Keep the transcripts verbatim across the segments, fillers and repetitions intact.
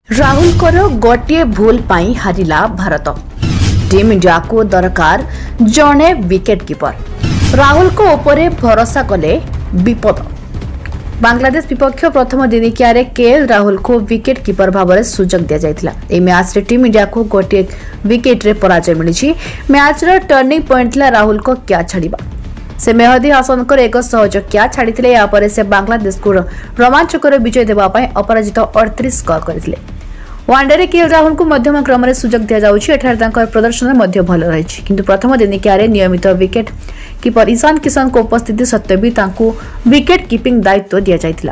राहुल को गोटे भूल पाई हारिला भारत। टीम इंडिया को दरकार जड़े विकेट कीपर। राहुल को ऊपर भरोसा कले विपद। बांग्लादेश विपक्ष प्रथम दिनिकिया केएल राहुल को विकेट कीपर भाव में सुजोग दि जाइथिला। ए मैच रे टीम इंडिया को गोटे विकेट रे पराजय मिली। मैच रो टर्निंग पॉइंट ला राहुल को क्या छाड़िबा। से मेहदी हासन को एक सहज क्या छाड़ी यापर से बांग्लादेश को रोमांचकर विजय देवाई अपराजित अड़तीस स्कोर करते। वनडे केएल राहुल को मध्यम क्रम में सुजोग दि जाऊँगी। प्रदर्शन भल रही किंतु प्रथम दिनिकिया नियमित विकेट कीपर ईशान किशन को उपस्थिति सत्वे भी विकेट कीपिंग दायित्व दि जाइथिला।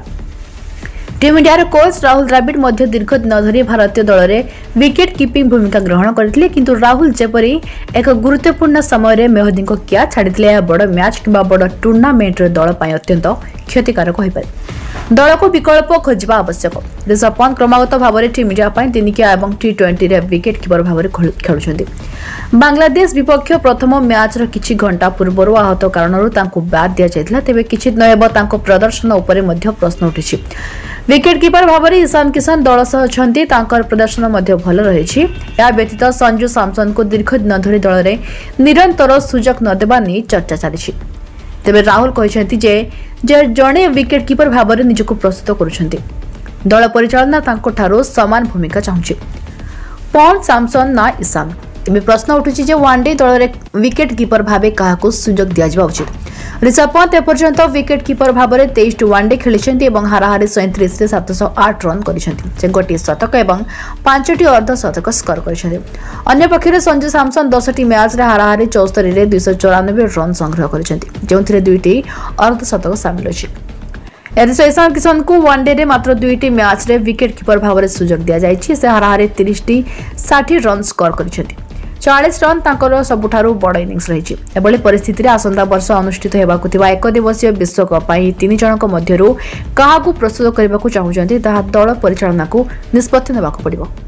Team India coach Rahul Dravid मध्य दीर्घ दिन धरी भारतीय दल में विकेट कीपिंग भूमिका ग्रहण करथिले किंतु राहुल जेपरी एक गुरुत्वपूर्ण समय मेहदी को क्या छाड़ी बड़ मैच कि बड़ टूर्नामेंट दल अत्यंत क्षतिकारक हो पारे। दल को विकल्प खोजा आवश्यक। ऋषभ पंत क्रमागत भाव में टीम इंडिया दिनिकिया और टी ट्वेंटी विकेट कीपर भाव में खेलुंट। बांग्लादेश विपक्ष प्रथम मैच किछि घंटा पूर्व आहत कारण बाद दि जाइथिला। तेबे किछि दिन हेब प्रदर्शन उपर प्रश्न उठी। विकेट कीपर भाव में ईशान किशन दल सह अछंती। प्रदर्शन भल रही। या व्यतीत संजू सैमसन को दीर्घ दिन धरी दल में निरंतर सुजोग न देवा नहीं चर्चा चली। तेबे राहुल कहते जे जे जड़े विकेट कीपर भाव में निजक प्रस्तुत करुछंती। दल परिचालना तांको ठारो समान भूमिका चाहूँगी। पॉन सैमसन ना ईशान। तेबे प्रश्न उठुछि जे वनडे दल में विकेट कीपर भाव क्या सुजोग दि जावा उचित। ऋषभ पंत एपर्यंत विकेट कीपर भाव में तेईस वनडे खेली और हाराहारी सैंतीस सात सौ आठ रन कर गोटे शतक और पांचटी अर्धशतक स्कोर कर। संजू सैमसन दस टी मैच रे हाराहारी चौस्तरी में दुईश चौरानबे रन संग्रह कर दुईटी अर्धशतक सामिल अच्छी। ईशान किशन को वनडे मात्र दुईटी मैच रे विकेट कीपर भाव में सुजोग दि जाइछि। से हाराहारी तीस टी साठ रन स्कोर कर चालीस रन तांकर सबुठारु बड़ इनिंग्स रही। एभली परिस्थिति रे आसंता वर्ष अनुष्ठित हेबाकु थिबा एक दिवसीय विश्वकप पई तीन जनक मध्यरु काहाकु प्रस्तुत करबाकु चाहुचंती ताहा दल परिचालना को निष्पत्ति नेबाकु पड़िबो।